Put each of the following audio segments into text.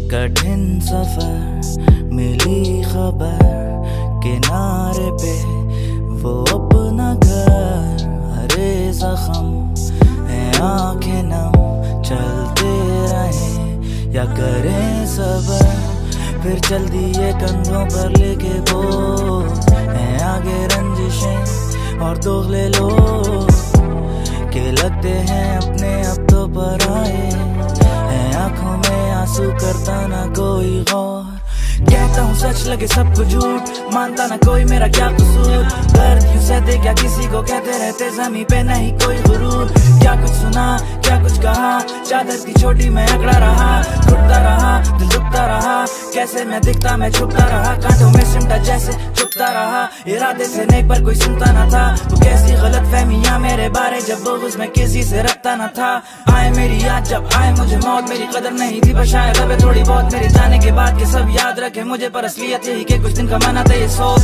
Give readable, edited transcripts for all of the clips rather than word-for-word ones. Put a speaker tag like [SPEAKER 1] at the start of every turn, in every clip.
[SPEAKER 1] कठिन सफर मिली खबर, किनारे पे वो अपना घर। हरे जख्म है आंखें नम, चलते रहे या करें सबर। फिर चल दिए कंधों पर लेके बोझ, है आगे रंजिशें और दोगले लोग के लगते हैं अपने अब तो पराए। है आंखों में आंसू, करता ना कोई गौर। कहता हूँ सच लगे सबको झूठ, मानता ना कोई मेरा क्या कसूर। दर्द यूं सहते क्या किसी को कहते रहते, ज़मीं पे नहीं कोई गुरूर। क्या कुछ सुना, क्या कुछ कहा, चादर की छोटी मैं अकड़ा रहा। घुटता रहा, दिल दुखता रहा, कैसे मैं दिखता मैं छुपता रहा। कांटों में सिमटा जैसे छुपता रहा, इरादे से नहीं पर कोई सुनता ना था। वो कैसी गलत फहमियां मेरे बारे, जब बोझ मैं किसी से रखता ना था। आए मेरी याद जब आए मुझे मौत, मेरी कदर नहीं थी बस शायद अब थोड़ी बहुत। मेरे जाने के बाद के सब याद रखे मुझे, पर असलियत यही कि कुछ दिन का माना था ये सोच।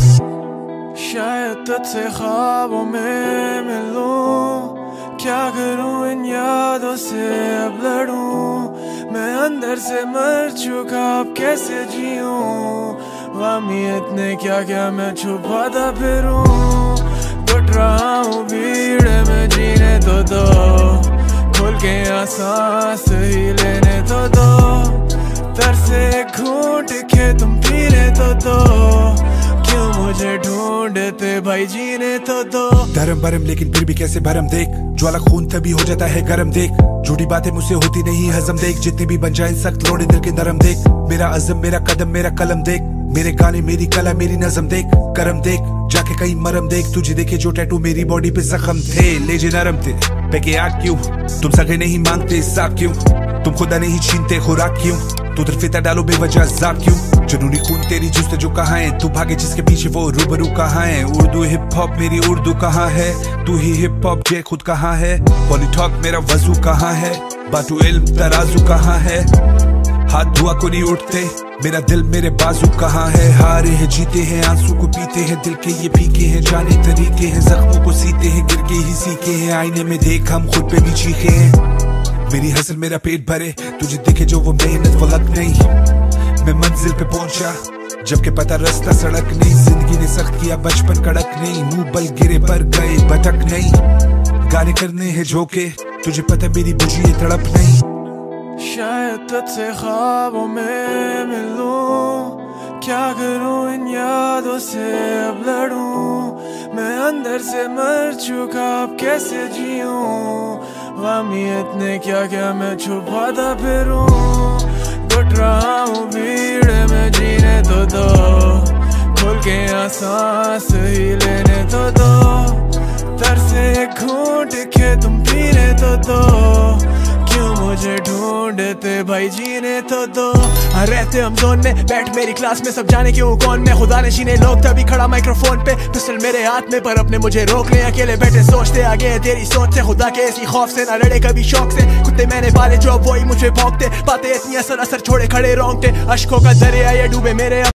[SPEAKER 2] शायद तुझसे ख्वाबों में मिलूं, क्या करूं इन यादों से अब लड़ूं। मैं अंदर से मर चुका अब कैसे जीऊं। वामियत ने क्या क्या मैं छुपाता फिरूं। घुट रहा हूँ भीड़ में, जीने तो दो, खुल के सांस ही लेने तो दो। तरसे घूंट के तुम पीने तो दो, क्यों मुझे ढूंढते भाई जीने तो दो।
[SPEAKER 3] धर्म भरम लेकिन फिर भी कैसे भरम देख, ज्वाला खून तभी हो जाता है गरम देख। झूठी बातें मुझसे होती नहीं हजम देख, जितनी भी बन जाए सख्त लोड़े दिल के नरम देख। मेरा अज़म मेरा कदम मेरा कलम देख, मेरे गाने मेरी कला मेरी नज़म देख। करम देख जाके कहीं मरम देख, तुझे देखे जो टैटू मेरी बॉडी पे जख्म थे। लेजे नरम थे पैके आग क्यों, तुम सगे नहीं मांगते साथ क्यों। तुम खुदा नहीं छीनते खुराक क्यों, तू तरफेता डालो बेवजह जाप क्यों। जुनूनी खून तेरी जुस्ते जो कहाँ है, तू भागे जिसके पीछे वो रूबरू कहाँ है। उर्दू हिप हॉप मेरी उर्दू कहाँ है, तू ही हिप हॉप जे खुद कहाँ है। पॉलीटॉक मेरा वजू कहाँ है, बातू इल्म तराजू कहाँ है। हाथ धुआ को नहीं उठते, मेरा दिल मेरे बाजू कहाँ है। हारे हैं जीते हैं, आंसू को पीते हैं, दिल के ये फीके हैं। जाने तरीके हैं, जख्मों को सीते हैं, गिर के ही सीखे हैं। आईने में देख हम खुद पे भी चीखे हैं। मेरी हसल मेरा पेट भरे, तुझे दिखे जो वो मेहनत वो लग नहीं। मैं मंजिल पे पहुंचा जबकि पता रास्ता सड़क नहीं। जिंदगी ने सख्त किया बचपन कड़क नहीं, मुंह बल गिरे पर गए भटक नहीं। गाने करने हैं झोंके, तुझे पता मेरी बुझी ये तड़प नहीं।
[SPEAKER 2] शायद तुझसे ख्वाबों में मिलूं, क्या करूं इन यादों से अब लड़ूं। मैं अंदर से मर चुका अब कैसे जीऊं। वामियत ने क्या क्या मैं छुपाता फिरूं। घुट रहा हूँ भीड़ में, जीने तो दो, खुल के सांस ही लेने तो दो। तरसे घूंट के तुम पीने तो दो, क्यों मुझे ढूंढते भाई जीने तो दो। रहते हम जोन में, बैठ मेरी क्लास में, सब जाने क्यों कौन मैं। खुदा ने शीने लोग तभी खड़ा माइक्रोफोन पे, पिस्टल मेरे हाथ में, पर अपने मुझे रोक ले। अकेले बैठे सोचते आगे तेरी सोच से, खुदा के ऐसी खौफ से ना लड़े कभी शौक से। कुत्ते मैंने पाले जो अब वही मुझे भौंकते, बातें इतनी असर छोड़े खड़े रोंगटे। अश्कों का दरिया ये डूबे मेरे